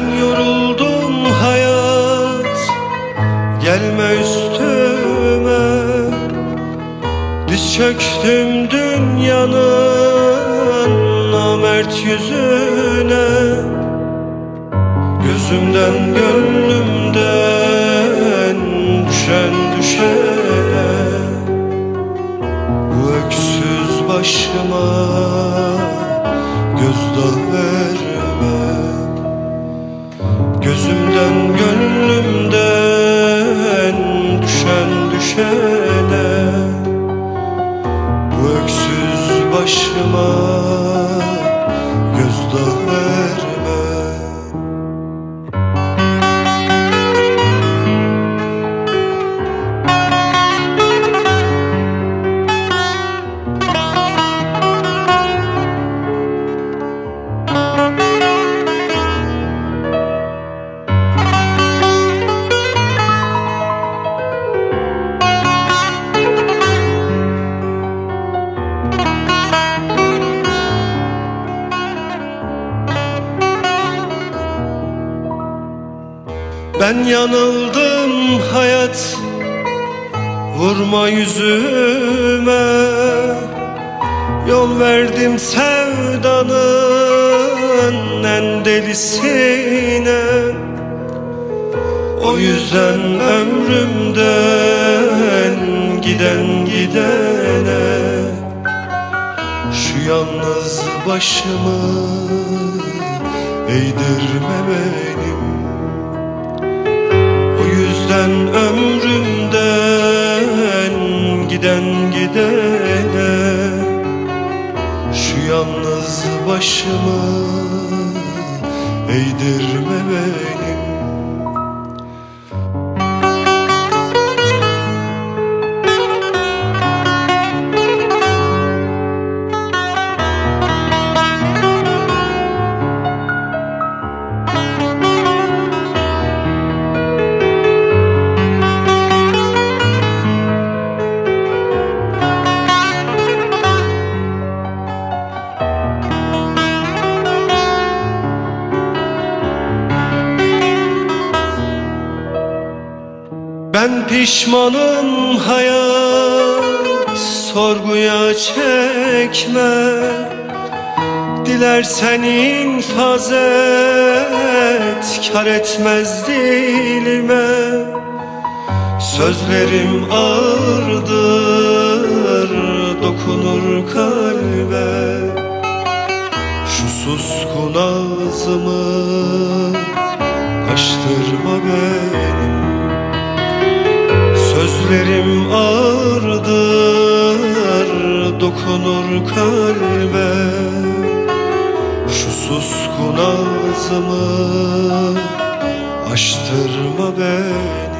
Ben yoruldum hayat, gelme üstüme. Diz çöktüm dünyanın namert yüzüne. Gözümden gönlümden düşen düşene, bu öksüz başıma gözdağı verme. Gözümden gönlümden düşen düşene, bu öksüz başıma gözdağı verme. Ben yanıldım hayat, vurma yüzüme. Yol verdim sevdanın en delisine. O yüzden ömrümden giden gidene, şu yalnız başımı eğdirme benim. O yüzden ömrümden giden gidene, şu yalnız başımı eğdirme benim. Ben pişmanım hayat, sorguya çekme. Dilersen infaz et, kar etmez dilime. Sözlerim ağırdır, dokunur kalbe. Şu suskun ağzımı açtırma benim. Sözlerim ağırdır, dokunur kalbe. Şu suskun ağzımı açtırma beni.